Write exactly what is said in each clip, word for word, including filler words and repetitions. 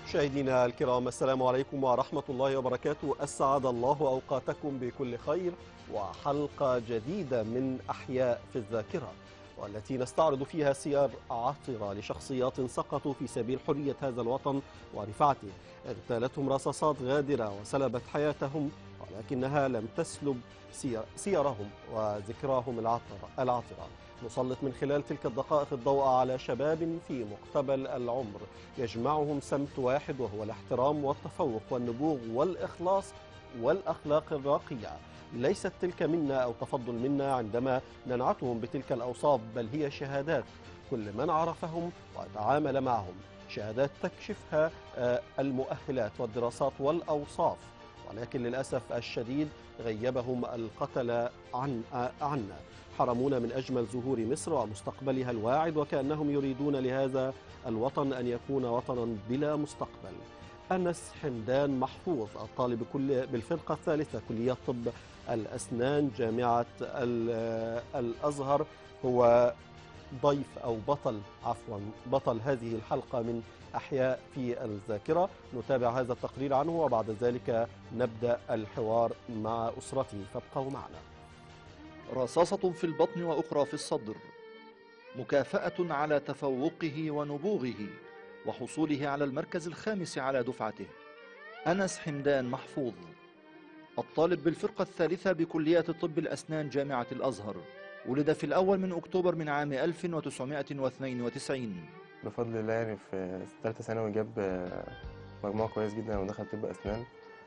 مشاهدينا الكرام، السلام عليكم ورحمة الله وبركاته. أسعد الله أوقاتكم بكل خير وحلقة جديدة من أحياء في الذاكرة، والتي نستعرض فيها سير عطرة لشخصيات سقطوا في سبيل حرية هذا الوطن ورفعته. اغتالتهم رصاصات غادرة وسلبت حياتهم، ولكنها لم تسلب سير سيرهم وذكراهم العطرة العطرة. نسلط من خلال تلك الدقائق الضوء على شباب في مقتبل العمر يجمعهم سمت واحد، وهو الاحترام والتفوق والنبوغ والإخلاص والأخلاق الراقية. ليست تلك منا أو تفضل منا عندما ننعتهم بتلك الأوصاف، بل هي شهادات كل من عرفهم وتعامل معهم، شهادات تكشفها المؤهلات والدراسات والأوصاف، ولكن للأسف الشديد غيبهم القتل عن عنا. حرمونا من أجمل زهور مصر ومستقبلها الواعد، وكأنهم يريدون لهذا الوطن أن يكون وطنا بلا مستقبل. أنس حمدان محفوظ، الطالب كل بالفرقة الثالثة كلية طب الأسنان جامعة الأزهر، هو ضيف أو بطل عفوا بطل هذه الحلقة من أحياء في الذاكرة. نتابع هذا التقرير عنه وبعد ذلك نبدأ الحوار مع أسرته، فابقوا معنا. رصاصة في البطن وأخرى في الصدر، مكافأة على تفوقه ونبوغه وحصوله على المركز الخامس على دفعته. أنس حمدان محفوظ، الطالب بالفرقة الثالثة بكلية طب الأسنان جامعة الأزهر، ولد في الأول من أكتوبر من عام ألف وتسعمائة واثنين وتسعين. بفضل الله يعني في ثالثة ثانوي جاب مجموع كويس جدا ودخل طب أسنان.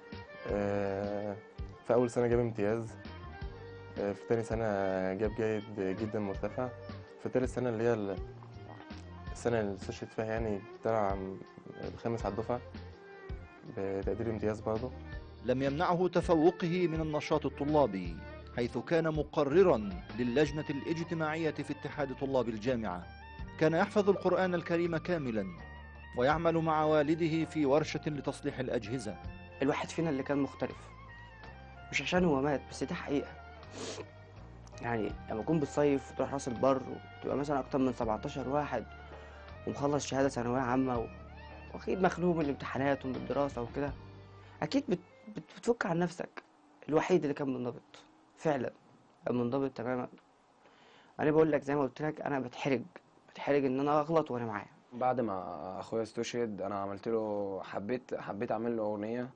في أول سنة جاب امتياز، في تاني سنة جاب جيد جدا مرتفع، في تالت سنة اللي هي السنة اللي استشهد فيها يعني طلع الخامس على الدفعة بتقدير امتياز برضه. لم يمنعه تفوقه من النشاط الطلابي، حيث كان مقررا للجنة الاجتماعية في اتحاد طلاب الجامعة. كان يحفظ القرآن الكريم كاملا ويعمل مع والده في ورشة لتصليح الأجهزة. الواحد فينا اللي كان مختلف، مش عشان هو مات، بس دي حقيقة. يعني لما تكون بتصيف وتروح راس البر وتبقى مثلا أكتر من سبعتاشر واحد ومخلص شهادة ثانوية عامة وأكيد مخنوق من الامتحانات ومن الدراسة وكده، أكيد بت... بتفك عن نفسك. الوحيد اللي كان منضبط فعلا، كان منضبط تماما. أنا بقول لك زي ما قلت لك، أنا بتحرج بتحرج إن أنا أغلط وأنا معاه. بعد ما اخويا استشهد انا عملت له حبيت حبيت اعمل له اغنيه،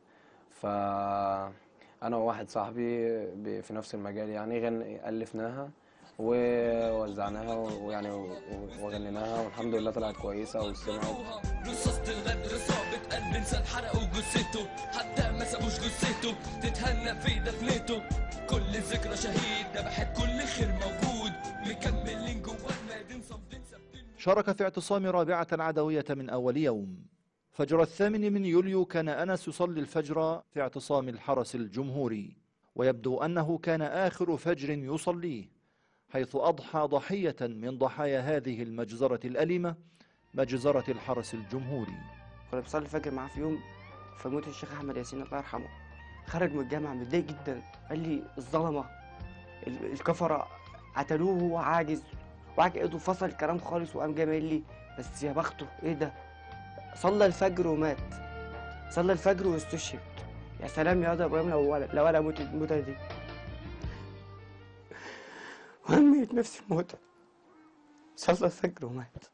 فانا وواحد صاحبي في نفس المجال يعني غن الفناها ووزعناها ويعني وغنيناها، والحمد لله طلعت كويسه وسمعت. رصاصة الغدر صابت قلب انسان حرقوا جثته، حتى ما سابوش جثته تتهنى في دفنته. كل ذكرى شهيد ذبحت كل خير موجود، مكملين جوا الميادين صامدين ثابتين. شارك في اعتصام رابعة العدوية من أول يوم. فجر الثامن من يوليو كان أنس يصلي الفجر في اعتصام الحرس الجمهوري، ويبدو أنه كان آخر فجر يصليه، حيث أضحى ضحية من ضحايا هذه المجزرة الأليمة، مجزرة الحرس الجمهوري. كنا بنصلي الفجر معاه في يوم فموت الشيخ أحمد ياسين الله يرحمه. خرج من الجامعة متضايق جدا، قال لي الظلمة الكفرة قتلوه وهو عاجز وعاج ايده، فصل الكلام خالص وقام جاي قايل لي بس يا بخته ايه ده، صلى الفجر ومات، صلى الفجر واستشهد. يا سلام يا ده ابراهيم، لو ولا لو انا اموت الموتة دي وهميت نفسي الموتة، صلى الفجر ومات.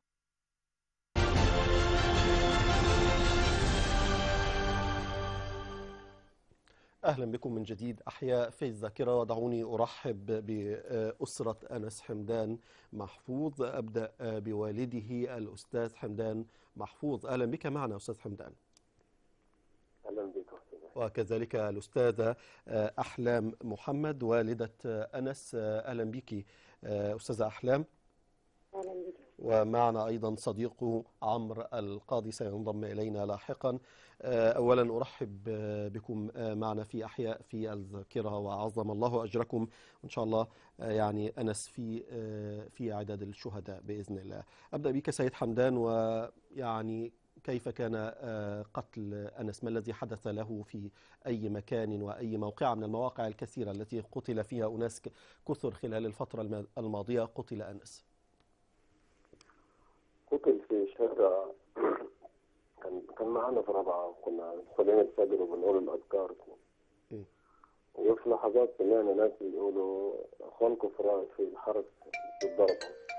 أهلا بكم من جديد أحياء في الذاكرة، ودعوني أرحب بأسرة أنس حمدان محفوظ. أبدأ بوالده الأستاذ حمدان محفوظ. أهلا بك معنا أستاذ حمدان. أهلا بك. وكذلك الأستاذة أحلام محمد والدة أنس. أهلا بك أستاذة أحلام. أهلا بك. ومعنا أيضا صديقه عمرو القاضي سينضم إلينا لاحقا. أولا أرحب بكم معنا في أحياء في الذاكرة، وعظم الله أجركم، وإن شاء الله يعني أنس في في عدد الشهداء بإذن الله. أبدأ بك سيد حمدان، ويعني كيف كان قتل أنس؟ ما الذي حدث له في أي مكان وأي موقع من المواقع الكثيرة التي قتل فيها أناس كثر خلال الفترة الماضية قتل أنس؟ قتل في شارع كان كان كان معانا في رابعة، كنا صلينا الفجر وبنقول الأذكار. م. وفي لحظات سمعنا ناس بيقولوا أخوانكم في في الحرس بالضرب.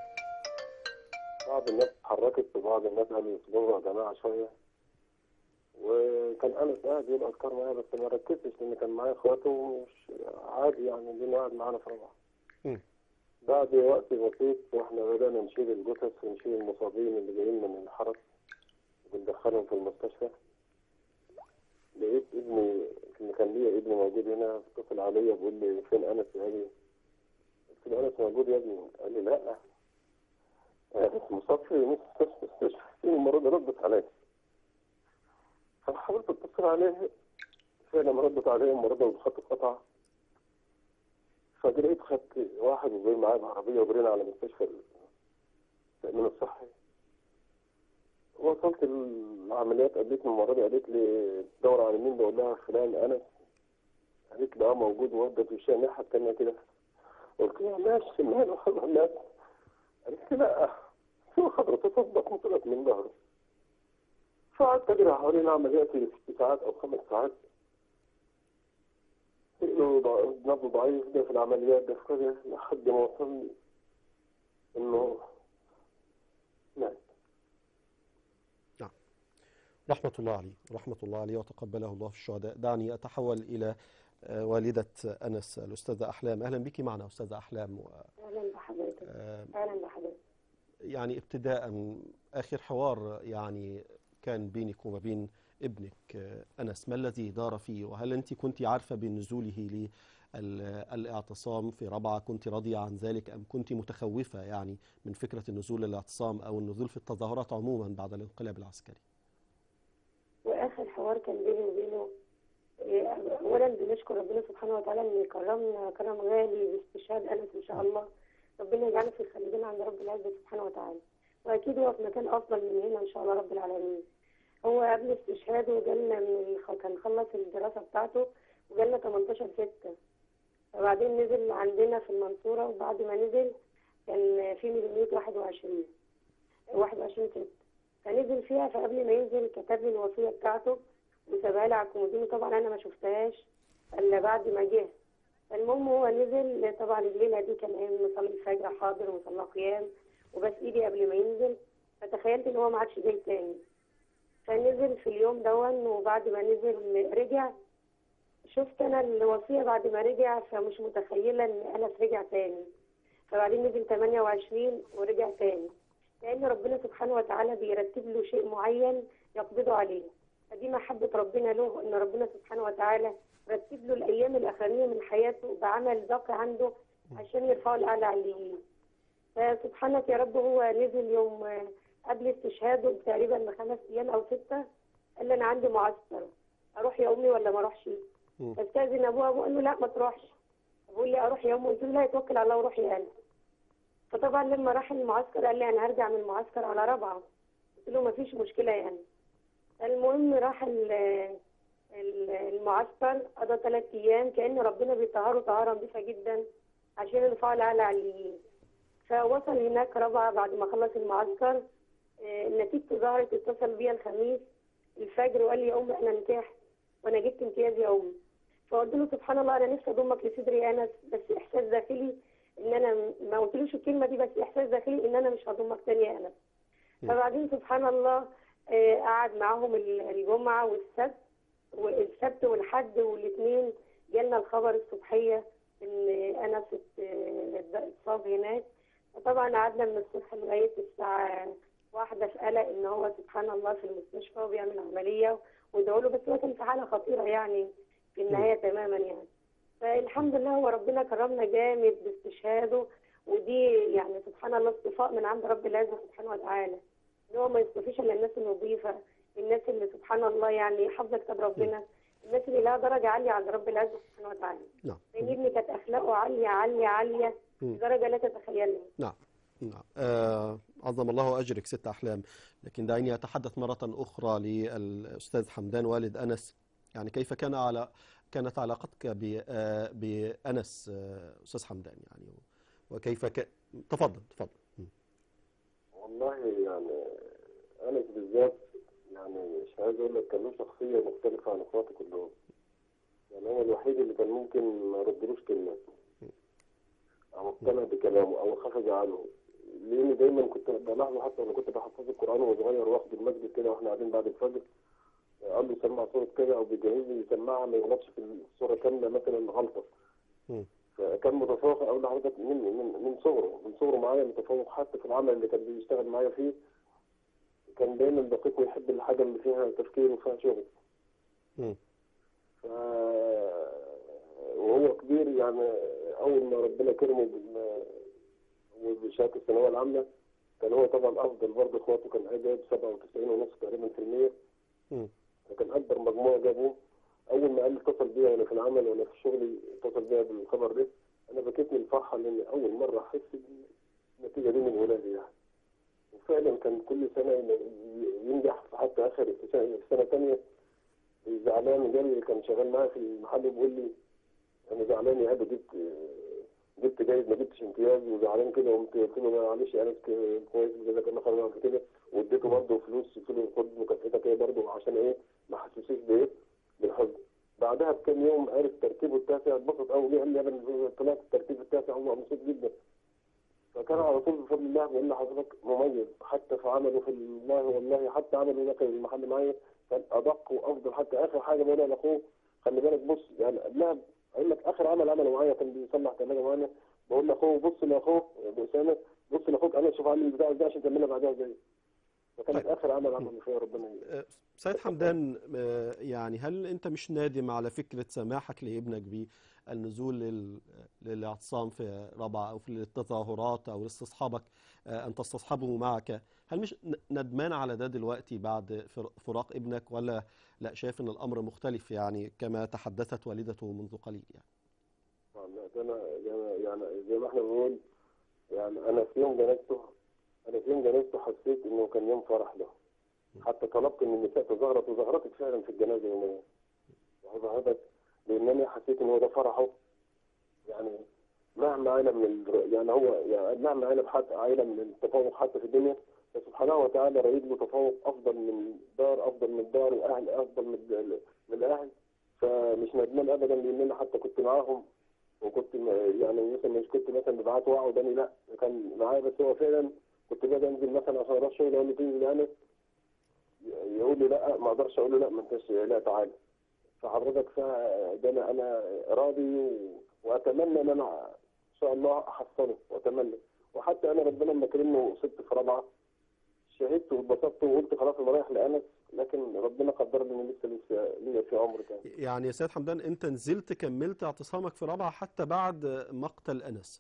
بعض الناس اتحركت وبعض الناس قالوا اصبروا يا جماعة شوية. وكان أنس قاعد يقول أذكار معايا، بس ما ركزتش لأن كان معايا إخواته ومش عادي يعني، لأنه قاعد معانا في رابعة. م. بعد وقت بسيط واحنا بدأنا نشيل الجثث ونشيل المصابين اللي جايين من الحرس وبندخلهم في المستشفى، لقيت ابني اللي كان ليا ابني موجود هنا، اتصل عليا بيقول لي فين أنس يا أبي؟ قلت له أنس موجود يا ابني. قال لي لا، أنس مصاب في المستشفى. المرة ردت عليا، فحاولت اتصل عليه، فعلا ردت عليه المرة والخط اتقطع. فجريت خدت واحد وجاي معاه بعربية وجرينا على مستشفى التأمين الصحي. وصلت العمليات، قابلتني المرة دي قالت لي تدور على مين؟ بقول لها فلان أنس. قالت لي اه موجود، وودت وشها الناحية التانية كده. قلت لها ماشي ماله حصل مات؟ قالت لي لا، شو حضرتك تصدق وطلعت من ظهره. فقعدت أجري حوالين عملياتي ست ساعات أو خمس ساعات. نبض ضعيف ده في العمليات ده في كذا، لحد ما وصلني إنه مات. نعم، رحمة الله عليه، رحمة الله عليه وتقبله الله في الشهداء. دعني أتحول إلى آه، والدة أنس الأستاذة أحلام. أهلا بك معنا أستاذة أحلام. و... اهلا بحضرتك. آه، اهلا بحضرتك. يعني ابتداء، آخر حوار يعني كان بينك وما بين ابنك آه، أنس، ما الذي دار فيه؟ وهل أنت كنت عارفة بنزوله للاعتصام في رابعة؟ كنت راضية عن ذلك أم كنت متخوفة يعني من فكرة النزول للاعتصام أو النزول في التظاهرات عموما بعد الانقلاب العسكري؟ واخر حوار كان بيني وبينه، إيه، اولا بنشكر ربنا سبحانه وتعالى ان كرمنا كرم غالي باستشهاد انس ان شاء الله. ربنا يجعله في الخالدين عند رب العزه سبحانه وتعالى، واكيد هو في مكان افضل من هنا ان شاء الله رب العالمين. هو قبل استشهاده جالنا من الخ- كان خلص الدراسه بتاعته وجالنا تمنتاشر ستة، وبعدين نزل عندنا في المنصوره، وبعد ما نزل كان في ميليمية واحد وعشرين واحد وعشرين ستة، فنزل فيها. فقبل ما ينزل كتب لي الوصيه بتاعته وسابها لي على الكومودين، طبعا انا ما شفتهاش الا بعد ما جه. المهم هو نزل، طبعا الليله دي كان قايم مصلي الفجر حاضر وصلى قيام وبس ايدي قبل ما ينزل، فتخيلت ان هو ما عادش جاي تاني. فنزل في اليوم دون، وبعد ما نزل رجع، شفت انا الوصيه بعد ما رجع، فمش متخيله ان انس رجع تاني. فبعدين نزل تمانية وعشرين ورجع تاني، لان ربنا سبحانه وتعالى بيرتب له شيء معين يقبضه عليه. فدي محبه ربنا له، ان ربنا سبحانه وتعالى رتب له الايام الاخرانيه من حياته بعمل باقي عنده عشان يرفعه الاعلى عليين. فسبحانك يا رب، هو نزل يوم قبل استشهاده تقريبا بخمس ايام او سته، قال لي انا عندي معسكر، اروح يا امي ولا ما اروحش؟ مم. فاستاذن ابوها، ابوه قال له لا ما تروحش. بقول لي اروح يا امي؟ قلت له لا، يتوكل على الله وروحي انا. فطبعا لما راح المعسكر قال لي انا هرجع من المعسكر على رابعه. قلت له ما فيش مشكله يعني. المهم راح ال- ال- المعسكر، قضى ثلاث ايام كأن ربنا بيطهره طهاره نظيفه جدا عشان يرفعه الاعلى عليين. فوصل هناك رابعه بعد ما خلص المعسكر، آه، نتيجته ظهرت. اتصل بيا الخميس الفجر وقال لي يا امي احنا نجحت وانا جبت امتياز يا امي. فقلت له سبحان الله، انا نفسي اضمك لصدري يا انس، بس احساس داخلي ان انا ما قلتلوش الكلمه دي، بس احساس داخلي ان انا مش هضمك تاني يا انس. فبعدين سبحان الله آه، قعد معاهم ال- الجمعه والسبت والسبت والحد والاثنين، جالنا الخبر الصبحيه ان انس ات- اتصاب هناك. فطبعا قعدنا من الصبح لغايه الساعه واحدة في قلق ان هو سبحان الله في المستشفى وبيعمل عمليه، وادعوا له، بس هو كان في حاله خطيره يعني في النهايه تماما يعني. فالحمد لله هو ربنا كرمنا جامد باستشهاده، ودي يعني سبحان الله اصطفاء من عند رب العزه سبحانه وتعالى، ان هو ما يصطفيش الا الناس النظيفه، الناس اللي سبحان الله يعني حافظه كتاب ربنا، الناس اللي لها درجه عاليه عند رب العزه سبحانه وتعالى. نعم. لان ابني كانت اخلاقه عاليه عاليه عاليه مم. لدرجه لا تتخيلها. نعم نعم. آه، عظم الله أجرك ست أحلام. لكن دعيني أتحدث مرة أخرى للأستاذ حمدان والد أنس. يعني كيف كان على كانت علاقتك ب- آه، بأنس آه، أستاذ حمدان يعني، وكيف ك... تفضل تفضل. مم. والله يعني أنس بالذات يعني مش عايز اقول لك كان له شخصيه مختلفه عن اخواته كلهم. يعني هو الوحيد اللي كان ممكن ما يردلوش كلمه او اقتنع بكلامه او خاف ازعله، لان دايما كنت بلاحظه حتى وانا كنت بحفظ القران وهو صغير واخد المسجد كده واحنا قاعدين بعد الفجر، قال لي سمع صوره كده او بيجهز لي يسمعها ما يغلطش في الصوره كامله مثلا غلطه. فكان متفوق اقول لحضرتك من من من صغره من صغره معايا متفوق حتى في العمل اللي كان بيشتغل معايا فيه. كان دايما دقيق ويحب الحاجه اللي فيها تفكير وفيها شغل. ف وهو كبير يعني اول ما ربنا كرمه وبشهاده الثانويه العامه كان هو طبعا افضل برضه اخواته، كان جايب سبعة وتسعين ونص تقريبا في المية. فكان اكبر مجموعه جابوه. اول ما قال لي اتصل بيا وانا في العمل وانا في شغلي اتصل بيا بالخبر ده، انا بكيت من الفرحه لان اول مره احس بالنتيجه دي من ولادي يعني. وفعلا كان كل سنه ينجح حتى اخر في سنه ثانيه زعلان. جالي كان شغال معايا في المحل بيقول لي انا زعلان يا ابني جبت جبت جيد ما جبتش امتياز وزعلان كده. وقمت قلت له معلش انا كويس جزاك الله خير عملت كده، واديته برضه فلوس قلت له خد مكافاتك ايه برضه عشان ايه ما حسسوش بايه بالحزن. بعدها بكام يوم عرف ترتيبه التاسع اتبسط قوي، قال لي انا طلعت الترتيب التاسع وهو مبسوط جدا. فكان على طول بفضل الله بيقول لي حضرتك مميز حتى في عمله في الله والله حتى عمله ده المحل معايا كان ادق وافضل. حتى اخر حاجه بقولها لاخوه خلي بالك بص يعني قبلها اقول لك اخر عمل عمله معايا كان بيصلح ثلاجه معانا، بقول لاخوه بص لاخوه ابو اسامه بص لاخوك انا اشوف عامل البتاع ده عشان تعملها بعدها زي. فكانت اخر عمل عمل فيها ربنا يهديه. سيد حمدان، يعني هل انت مش نادم على فكره سماحك لابنك بالنزول لل- للاعتصام في رابعه او في التظاهرات او استصحابك ان تستصحبه معك؟ هل مش ندمان على ده دلوقتي بعد فر- فراق ابنك، ولا لا شايف ان الامر مختلف يعني كما تحدثت والدته منذ قليل يعني؟ لا، انا يعني زي ما احنا بنقول يعني انا في يوم جنازته انا في يوم جنازته حسيت انه كان يوم فرح له. حتى طلبت ان النساء تظاهرت وظهرت فعلا في الجنازه يوميا. وظهرت لان انا حسيت ان هو ده فرحه. يعني مهما عانى من ال... يعني هو يعني مهما عانى بحتى عانى من التفوق حتى في الدنيا، فسبحانه وتعالى رايد له تفوق افضل من دار افضل من الدار واهل افضل من ال- من الاهل. فمش ندمان ابدا لان انا حتى كنت معاهم وكنت م- يعني مثلا مش كنت مثلا ببعت واقعد انا لا كان معايا. بس هو فعلا كنت باجي انزل مثلا عشان اروح شغل اقول له تنزل يعني يقول لي لا ما اقدرش اقول له لا ما انتش لا تعالى. فحضرتك ده انا انا راضي و- واتمنى ان انا ان شاء الله احصله واتمنى. وحتى انا ربنا لما كرمني وصلت في رابعه شهدت واتبسطت وقلت خلاص انا رايح لانس، لكن ربنا قدر لي ان لسه لسه ليا في عمر تاني. يعني يا سيد حمدان انت نزلت كملت اعتصامك في رابعه حتى بعد مقتل انس.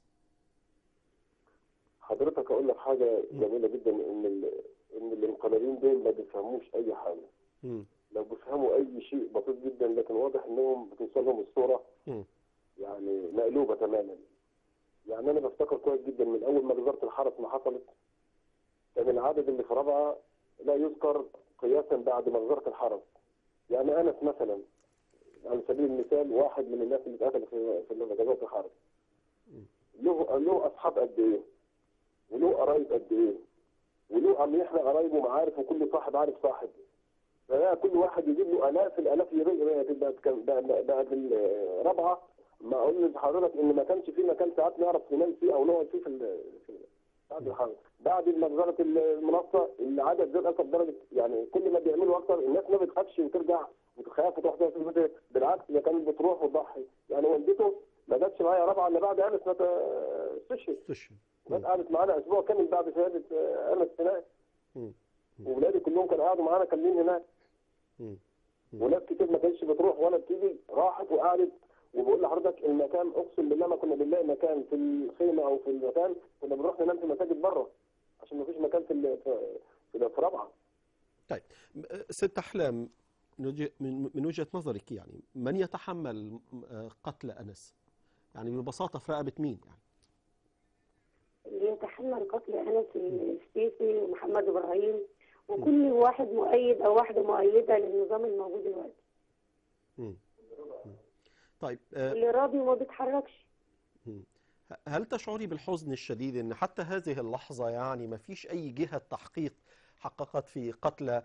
حضرتك اقول لك حاجه جميله جدا ان ال... ان الانقلابيين دول ما بيفهموش اي حاجه. مم. لو بيفهموا اي شيء بسيط جدا لكن واضح انهم بتوصلهم الصوره مم. يعني مقلوبه تماما. يعني انا بفتكر كويس جدا من اول ما جزيره الحرس ما حصلت كان العدد اللي في رابعه لا يذكر قياسا بعد مجزره الحرس. يعني انس مثلا على سبيل المثال واحد من الناس اللي اتقتلوا في في جزيره الحرس له له اصحاب قد ايه؟ وله قرايب قد ايه؟ وله عم يحرق قرايبه ومعارف وكل صاحب عارف صاحب. فلا كل واحد يجيب له الاف الالاف يبقى بعد الرابعه. ما اقول لحضرتك ان ما كانش في مكان ساعات نعرف ننام فيه او نقعد فيه في ال- في بعد الحرب. بعد مجزره المنصه العدد زاد اكثر درجه. يعني كل ما بيعملوا اكثر الناس ما بتخافش وترجع وتخاف وتروح تقعد في البيت. بالعكس ده كانت بتروح وتضحي. يعني والدته ما جاتش معايا رابعه الا بعد انس ما استشهد. استشهد. الناس قعدت معانا اسبوع كامل بعد شهاده انس هناك. وولادي كلهم كانوا قاعدوا معانا كاملين هناك. وناس كتير ما كانتش بتروح ولا بتيجي راحت وقعدت. وبقول لحضرتك المكان اقسم بالله ما كنا بنلاقي مكان في الخيمه او في المكان، كنا بنروح ننام في مساجد بره عشان ما فيش مكان في ال- في في رابعه. طيب ست احلام، من وجه- من من وجهه نظرك يعني من يتحمل قتل انس؟ يعني ببساطه في رقبه مين يعني؟ اللي يتحمل قتل انس السيسي ومحمد ابراهيم وكل واحد مؤيد او واحده مؤيده للنظام الموجود دلوقتي. مم. طيب آه، اللي راضي وما بيتحركش. مم. هل تشعري بالحزن الشديد ان حتى هذه اللحظه يعني ما فيش اي جهه تحقيق حققت في قتلى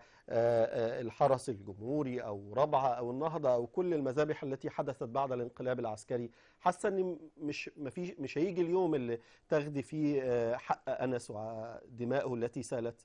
الحرس الجمهوري أو ربعة أو النهضة أو كل المذابح التي حدثت بعد الانقلاب العسكري، حاسة أن مش مفيش مش هيجي اليوم اللي تاخدي فيه حق أنس ودمائه التي سالت؟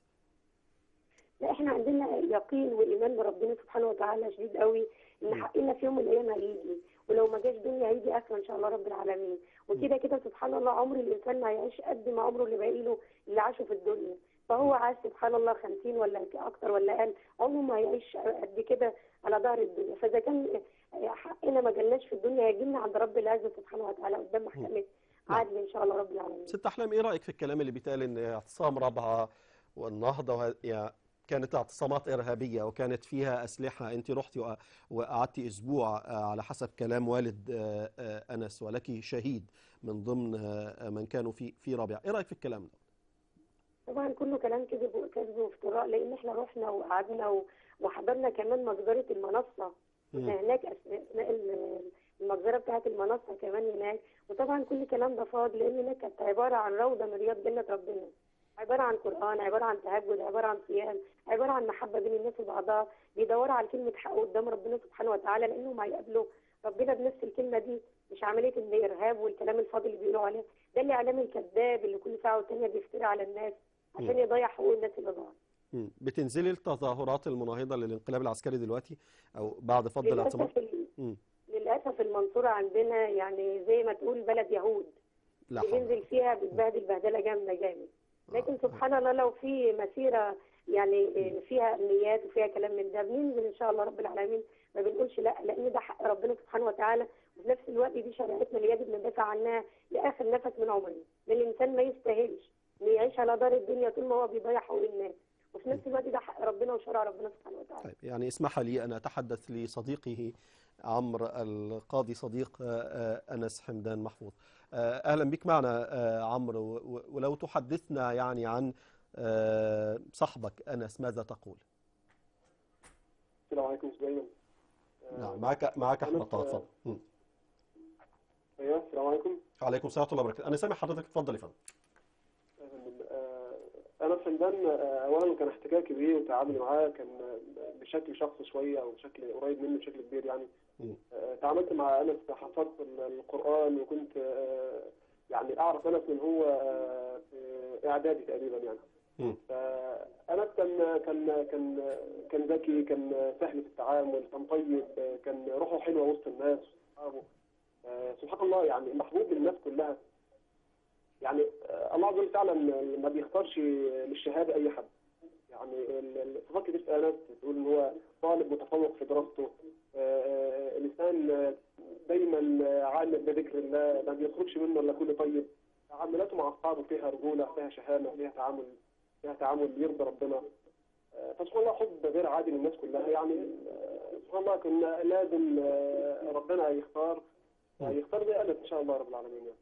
لا، احنا عندنا يقين وايمان بربنا سبحانه وتعالى شديد قوي ان حقنا في يوم من الايام هيجي، ولو ما جاش دنيا هيجي اخره ان شاء الله رب العالمين. وكده كده سبحان الله عمر الانسان ما هيعيش قد ما عمره اللي باقي له اللي عاشه في الدنيا، فهو عاش سبحان الله خمسين ولا اكتر ولا اقل، عمره ما هيعيش قد كده على ظهر الدنيا. فاذا كان حقنا ما جالناش في الدنيا هيجي لنا عند رب العزه سبحانه وتعالى قدام محكمه عادل ان شاء الله رب العالمين. ست احلام، ايه رايك في الكلام اللي بيتقال ان اعتصام رابعه والنهضه وه... يعني كانت اعتصامات ارهابيه وكانت فيها اسلحه، انت رحتي وقعدتي اسبوع على حسب كلام والد انس ولك شهيد من ضمن من كانوا في في رابعه، ايه رايك في الكلام ده؟ طبعا كله كلام كذب وكذب وافتراء، لان احنا رحنا وقعدنا وحضرنا كمان مجزره المنصه هناك اثناء المجزره بتاعه المنصه كمان هناك، وطبعا كل كلام ده فاض، لان هناك كانت عباره عن روضه من رياض جنه ربنا، عباره عن قران، عباره عن تهجد، عباره عن صيام، عباره عن محبه بين الناس وبعضها، بيدوروا على كلمه حق قدام ربنا سبحانه وتعالى، لانهم هيقابلوا ربنا بنفس الكلمه دي، مش عمليه الارهاب والكلام الفاضي اللي بيقولوا عليه، ده الاعلام الكذاب اللي كل ساعه والتانيه بيفتري على الناس عشان يضيع حقوق الناس اللي ضاعت. بتنزلي التظاهرات المناهضه للانقلاب العسكري دلوقتي او بعد فض الاعتصامات؟ للاسف للاسف المنصوره عندنا يعني زي ما تقول بلد يهود، بننزل فيها بتبهدل بهدله جامده جامد، لكن سبحان الله لو في مسيره يعني فيها امنيات وفيها كلام من ده بننزل ان شاء الله رب العالمين، ما بنقولش لا، لان ده حق ربنا سبحانه وتعالى، وفي نفس الوقت دي شريعتنا اللي يجب ندافع عنها لاخر نفس من عمرنا، لان الانسان ما يستاهلش انه يعيش على دار الدنيا طول ما هو بيضيع حقوق الناس، وفي نفس الوقت ده حق ربنا وشرع ربنا سبحانه وتعالى. طيب يعني اسمح لي ان اتحدث لصديقه عمرو القاضي صديق انس حمدان محفوظ. اهلا بك معنا عمرو، ولو تحدثنا يعني عن صاحبك انس ماذا تقول؟ السلام عليكم ازيكم؟ نعم معك معك احمد طه، اتفضل. ايوه السلام عليكم. وعليكم السلام ورحمه الله وبركاته، انا سامع حضرتك، اتفضل يا فندم. انس حمدان اولا كان احتكاكي بيه وتعاملي معاه كان بشكل شخصي شويه او بشكل قريب مني بشكل كبير يعني. م. تعاملت مع انس، حفظت القران وكنت يعني اعرف انس من هو في اعدادي تقريبا يعني. م. فانس كان كان كان كان ذكي، كان سهل في التعامل، كان طيب، كان روحه حلوه وسط الناس واصحابه. سبحان الله يعني محبوب للناس كلها. يعني الله عز وجل فعلا ما بيختارش للشهاده اي حد. يعني الصفات كتير في انس بتقول ان هو طالب متفوق في دراسته، الانسان دايما عالم بذكر الله، ما بيخرجش منه الا كل طيب، تعاملاته مع اصحابه فيها رجوله، فيها شهامه، فيها تعامل فيها تعامل يرضي ربنا. فسبحان الله حب غير عادي للناس كلها. يعني سبحان الله كنا لازم ربنا يختار يختار زي انس ان شاء الله رب العالمين يعني.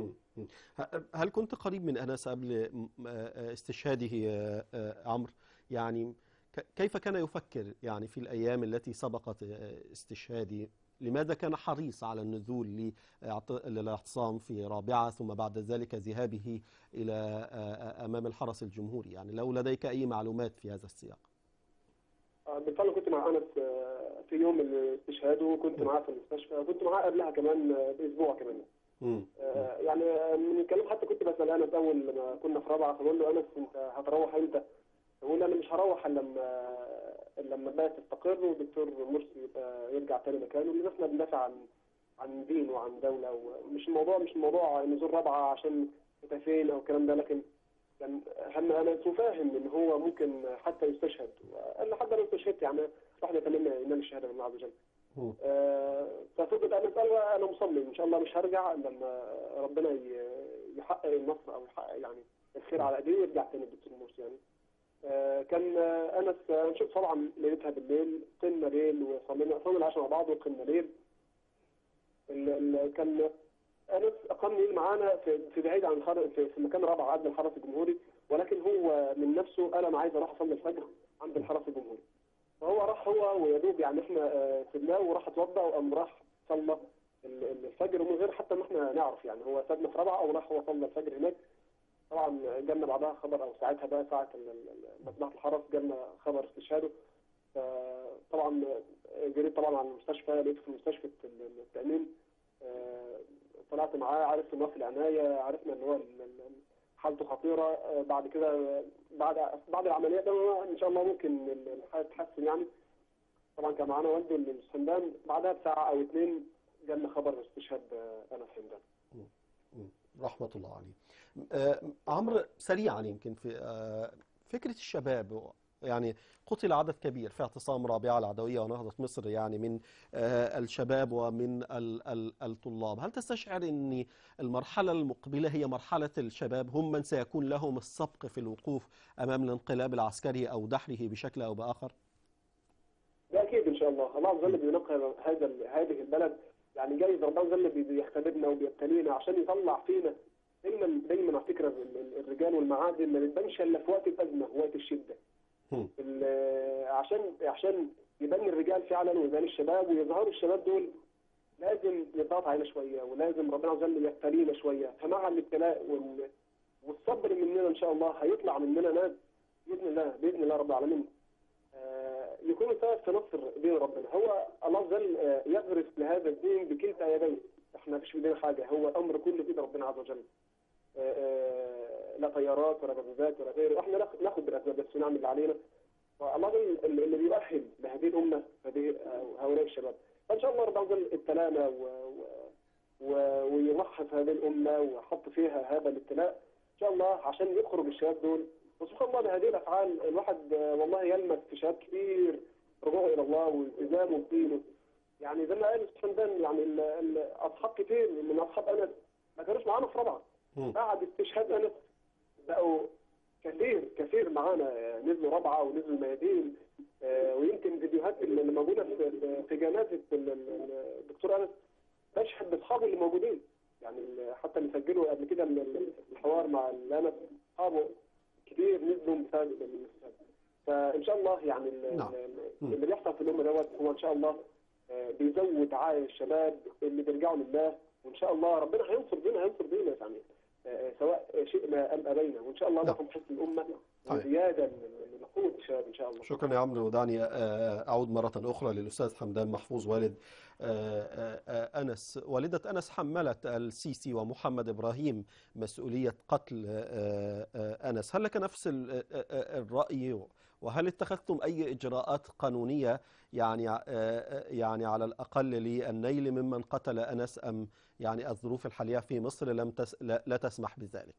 هل كنت قريب من أنس قبل استشهاده عمرو؟ يعني كيف كان يفكر يعني في الأيام التي سبقت استشهاده؟ لماذا كان حريص على النزول للاعتصام في رابعة ثم بعد ذلك ذهابه إلى أمام الحرس الجمهوري؟ يعني لو لديك أي معلومات في هذا السياق. بالفعل كنت مع أنس في يوم استشهاده، وكنت معاه في المستشفى، وكنت معاه قبلها كمان بأسبوع كمان. مم. آه يعني من الكلام حتى كنت بسأل أنس أول لما كنا في رابعة، فبقول له أنس أنت هتروح إمتى؟ فبقول أنا مش هروح إلا لما لما الناس تستقر والدكتور مرسي يبقى يرجع تاني مكانه، لأن إحنا بندافع عن عن دين وعن دولة، ومش الموضوع مش الموضوع نزول رابعة عشان متفين أو الكلام ده، لكن كان هم أنس وفاهم إن هو ممكن حتى يستشهد، قال لي حتى لو استشهدت يعني واحد يتمنى ينال الشهادة من الله عز وجل. آه ففضلت انا قال انا مصمم ان شاء الله مش هرجع لما ربنا يحقق النصر او يحقق يعني الخير على ايديه ويرجع تاني الدكتور مرسي يعني. آه كان آه انس نشوف طبعا ليلتها بالليل، قمنا ليل وصلينا صلينا العشاء مع بعض وقمنا ليل. كان انس اقام ليل معانا في, في بعيد عن الحرس في, في مكان رابعه قبل الحرس الجمهوري، ولكن هو من نفسه قال انا عايز اروح اصلي الفجر عند الحرس الجمهوري. فهو راح هو ويدوب يعني احنا سيبناه وراح اتوضى وقام راح صلى الفجر من غير حتى ما احنا نعرف، يعني هو سابنا في رابعه او راح هو صلى الفجر هناك. طبعا جالنا بعدها خبر، او ساعتها بقى ساعه ال- ال- مذبحه الحرس جالنا خبر استشهاده. فطبعا جريت طبعا على المستشفى، لقيته في مستشفى ال- التامين. آه، طلعت معاه، عرفت ان هو في العنايه، عرفنا ان هو ال- ال- حالته خطيره. آه، بعد كده بعد بعد العمليه ده ان شاء الله ممكن الحاله تتحسن يعني. طبعا كان معانا والده اللي في حمدان، بعدها بساعه او اتنين جالنا خبر استشهاد آه، انا في حمدان. مم. رحمة الله عليه. آه، عمرو، سريعا يمكن في آه، فكرة الشباب، يعني قتل عدد كبير في اعتصام رابعة العدوية ونهضة مصر، يعني من آه، الشباب ومن ال- ال- الطلاب. هل تستشعر أن المرحلة المقبلة هي مرحلة الشباب، هم من سيكون لهم السبق في الوقوف أمام الانقلاب العسكري أو دحره بشكل أو بآخر؟ ده اكيد ان شاء الله. الله عز وجل بينقي هذا هذه البلد، يعني جايز ربنا عز وجل بيختبرنا وبيبتلينا عشان يطلع فينا. دايما دايما على فكره ال- ال- الرجال والمعادن ما بتبانش الا في وقت الازمه ووقت الشده. مم. ال- عشان عشان يبان الرجال فعلا ويبان الشباب ويظهروا الشباب دول، لازم يضغط علينا شويه، ولازم ربنا عز وجل يبتلينا شويه. فمع الابتلاء وال- والصبر مننا ان شاء الله هيطلع مننا ناس باذن الله، باذن الله رب العالمين آه، يكون سبب في نصر دين ربنا. هو الله عز وجل آه، يغرس لهذا الدين بكلتا يديه. احنا مفيش في ايدينا حاجه، هو الامر كله في ايد ربنا عز وجل. آه، آه، لا طيارات ولا دبابات ولا غيره، احنا ناخد ناخد بالاسباب بس نعمل اللي علينا. فالله عز وجل اللي اللي بيؤهل لهذه الامه هذه آه، هؤلاء الشباب. فان شاء الله رب عز وجل ابتلانا و- و- و- ويمحص هذه الامه وحط فيها هذا الابتلاء ان شاء الله عشان يخرج الشباب دول. وسبحان الله بهذه الافعال الواحد آه، والله يلمس في شباب كتير رجوعه الى الله والتزامه بدينه. يعني زي ما قال حمدان، يعني ال- ال- اصحاب كتير من اصحاب انس ما كانوش معانا في رابعه. مم. بعد استشهاد انس بقوا كثير كثير معانا، آه، نزلوا رابعه ونزلوا الميادين. آه، ويمكن فيديوهات اللي موجوده في في جنازه ال- ال- الدكتور انس تشهد باصحابه اللي موجودين. يعني ال- حتى اللي سجلوا قبل كده ال- ال- الحوار مع انس، اصحابه كتير نزلوا بسبب الاستشهاد. فان شاء الله يعني ال- نعم. ال- اللي بيحصل في الامه دوت هو ان شاء الله آه، بيزود عائل الشباب اللي بيرجعوا لله. وان شاء الله ربنا هينصر دينا، هينصر دينا يعني آه، سواء شئنا ام ابينا. وان شاء الله نعم. نقوم حسن الامه طيب. وزياده لقوه الشباب ان شاء الله. شكرا يا عمرو. ودعني آه، أعود مرة أخرى للأستاذ حمدان محفوظ، والد آه، آه، آه، أنس. والدة أنس حملت السيسي ومحمد إبراهيم مسؤولية قتل آه، آه، أنس. هل لك نفس ال- آه، آه، الرأي؟ وهل اتخذتم أي إجراءات قانونية يعني آه، آه، يعني على الأقل للنيل ممن قتل أنس، أم يعني الظروف الحالية في مصر لم تس لا لا تسمح بذلك؟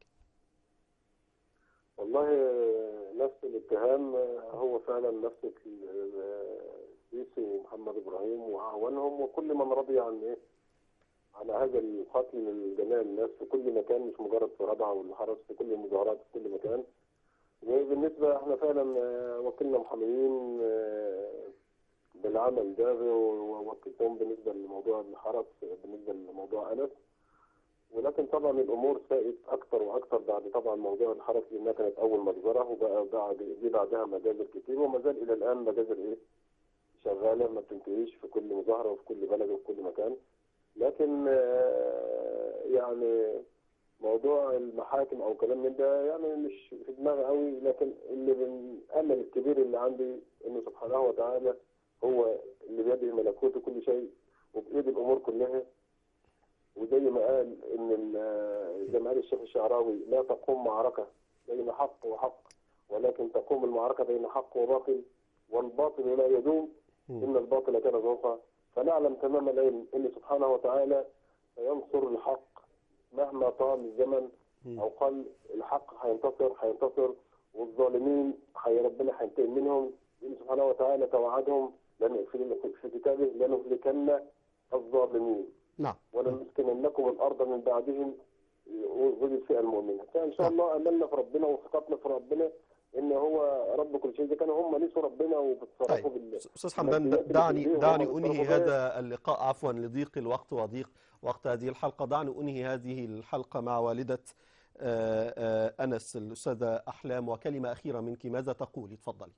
والله آه، نفس الاتهام آه، هو فعلا نفس السيسي ومحمد ابراهيم واعوانهم وكل من رضي عن ايه عن هذا القتل لجميع الناس في كل مكان، مش مجرد في رابعه والحرس، في كل المظاهرات في كل مكان. وبالنسبه احنا فعلا آه، وكلنا محاميين آه، بالعمل ده، ووكلتهم بالنسبه لموضوع الحرس، بالنسبه لموضوع انس. ولكن طبعا الامور ساءت اكثر واكثر بعد طبعا موضوع الحرس، لانها كانت اول مجزره، وبقى بعد دي بعدها مجازر كتير، وما زال الى الان مجازر ايه شغاله ما بتنتهيش في كل مظاهره وفي كل بلد وفي كل مكان. لكن آه، يعني موضوع المحاكم او كلام من ده يعني مش في دماغي قوي. لكن اللي بالامل الكبير اللي عندي انه سبحانه وتعالى هو اللي بيده ملكوت كل شيء وبايد الامور كلها. وزي ما قال ان ال- زي ما قال الشيخ الشعراوي، لا تقوم معركه بين حق وحق، ولكن تقوم المعركه بين حق وباطل، والباطل لا يدوم، ان الباطل كان زوقا. فنعلم تمام العلم ان سبحانه وتعالى سينصر الحق مهما طال الزمن او قل. الحق هينتصر هينتصر والظالمين حي ربنا هينتقم منهم، لان سبحانه وتعالى توعدهم لان في كتابه لنهلكن الظالمين. نعم. ولنسكننكم الارض من بعدهم وذي الفئه المؤمنه. فان شاء الله املنا في ربنا وثقتنا في ربنا ان هو رب كل شيء. اذا كانوا هم نسوا ربنا وبتصرفوا طيب. بال استاذ حمدان، دعني دعني انهي هذا اللقاء عفوا لضيق الوقت وضيق وقت هذه الحلقه. دعني انهي هذه الحلقه مع والده آه، آه، انس الاستاذه احلام، وكلمه اخيره منك ماذا تقولي؟ تفضلي.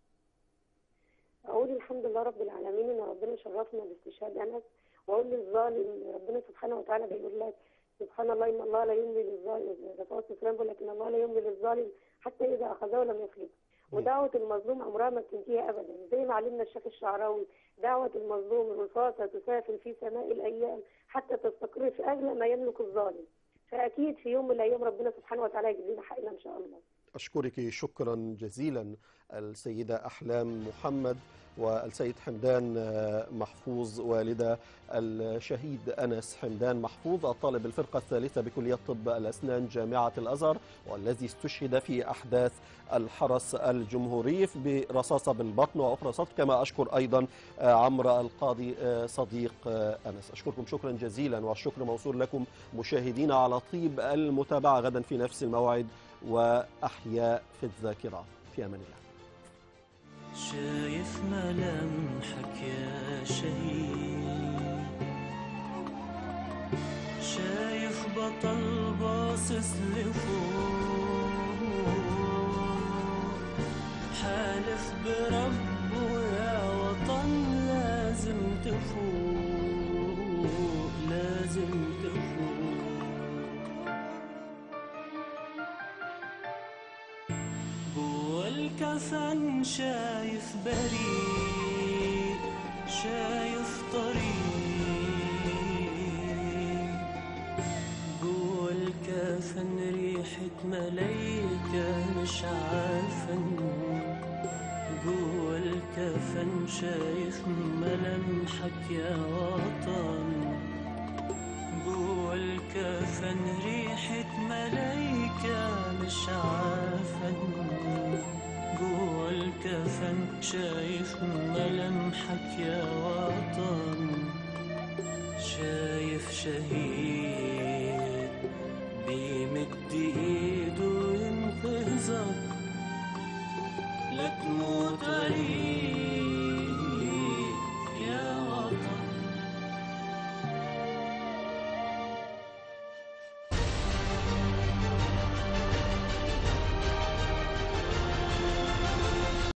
اقول الحمد لله رب العالمين ان ربنا شرفنا باستشهاد انس، واقول للظالم ربنا سبحانه وتعالى بيقول لك سبحان الله إن الله لا يملي للظالم، الرسول صلى الله عليه وسلم بيقول لك إن الله لا يملي للظالم حتى إذا أخذه لم يفلت. ودعوة المظلوم عمرها ما بتنتهي أبدا، زي ما علمنا الشيخ الشعراوي دعوة المظلوم الرصاصة تسافر في سماء الأيام حتى تستقر في أغلى ما يملك الظالم. فأكيد في يوم من الأيام ربنا سبحانه وتعالى يجزينا لنا حقنا إن شاء الله. أشكرك شكرا جزيلا السيدة أحلام محمد والسيد حمدان محفوظ والدة الشهيد أنس حمدان محفوظ الطالب الفرقة الثالثة بكلية طب الأسنان جامعة الأزهر والذي استشهد في أحداث الحرس الجمهوري برصاصة بالبطن وأخرى صدر. كما أشكر أيضا عمرو القاضي صديق أنس. أشكركم شكرا جزيلا والشكر موصول لكم مشاهدينا على طيب المتابعة. غدا في نفس الموعد وأحياء في الذاكرة. في أمان الله. شايف ملامحك يا شهيد، شايف بطل باصص لفوق، حالف بربه يا وطن لازم تفوق، لازم تفوق. الكفن شايف بريء، شايف طريق، جوا الكفن ريحة ملايكة مش عارفن، جوا الكفن شايف ملامحك يا وطن، جوا الكفن ريحة ملايكة مش عارفن، جوا الكفن شايف ملامحك يا وطن، شايف شهيد